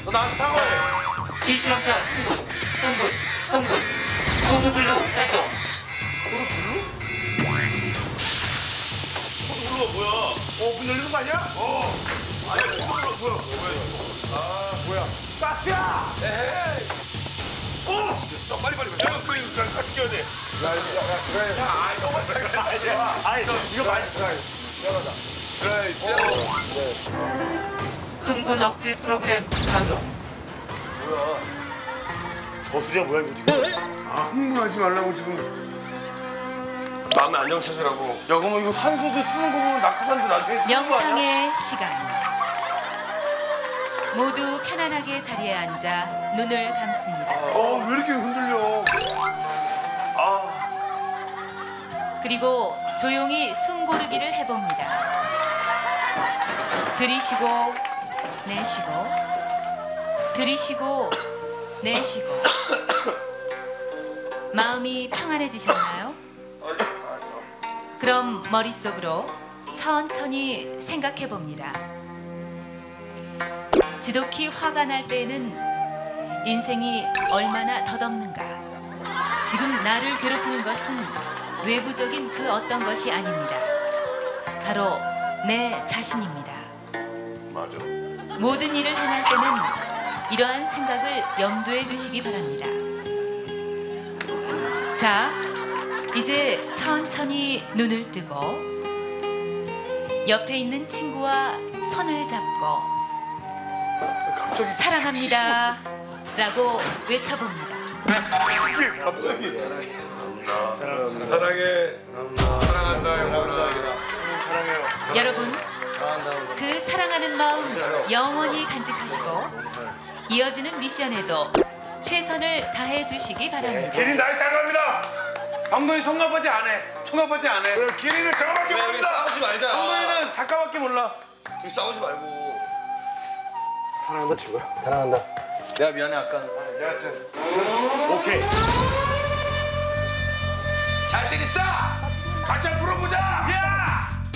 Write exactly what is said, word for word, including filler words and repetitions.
너 나한테 사과해. 일주남자 승부, 승부, 승부. 소두블루 작동. 소두블루가 뭐야? 어, 문 열리는 거 아니야? 어. 아니야, 소두블루가 뭐야? 뭐야? 아, 뭐야? 가스야! 에헤이. 어! 자, 빨리 빨리. 내가 그 이거 같이 껴야 돼. 야, 야, 야, 그래. 야, 아, 이거 맞아. 아니야. 아니, 이거 많이 들어가야 돼. 그래, 흥분 억제 프로그램 가동. 뭐야? 저수지가 뭐야 이거 지금? 아, 흥분하지 말라고 지금. 마음의 안정 찾으라고. 야, 그러면 이거 산소도 쓰는 거 보면 낙하산도 나중에 쓰는 거 아니야? 명상의 시간. 모두 편안하게 자리에 앉아 눈을 감습니다. 어, 왜 이렇게 흔들려? 아, 그리고 조용히 숨 고르기를 해봅니다. 들이쉬고 내쉬고 들이쉬고 내쉬고. 마음이 평안해지셨나요? 그럼 머릿속으로 천천히 생각해 봅니다. 지독히 화가 날 때에는 인생이 얼마나 덧없는가. 지금 나를 괴롭히는 것은 외부적인 그 어떤 것이 아닙니다. 바로 내 자신입니다. 맞아. 모든 일을 행할 때는 이러한 생각을 염두에 두시기 바랍니다. 자, 이제 천천히 눈을 뜨고 옆에 있는 친구와 손을 잡고 갑자기 사랑합니다 라고 외쳐봅니다. 이게 갑자기. 사랑해. 사랑한다, 영원아. 사랑해요. 여러분, 그 사랑하는 마음 영원히 간직하시고 이어지는 미션에도 최선을 다해 주시기 바랍니다. 기린 나이 따갑니다. 감독이 총각바지 안 해. 총각바지 안 해. 그럼 기린은 저거밖에 우리 모릅니다. 싸우지 말자. 감독이는 작가밖에 몰라. 우리 싸우지 말고. 사랑한다 친구야. 사랑한다. 내가 미안해 아까. 내가 진짜. 오케이. 자신 있어? 같이 한번 풀어보자. 야!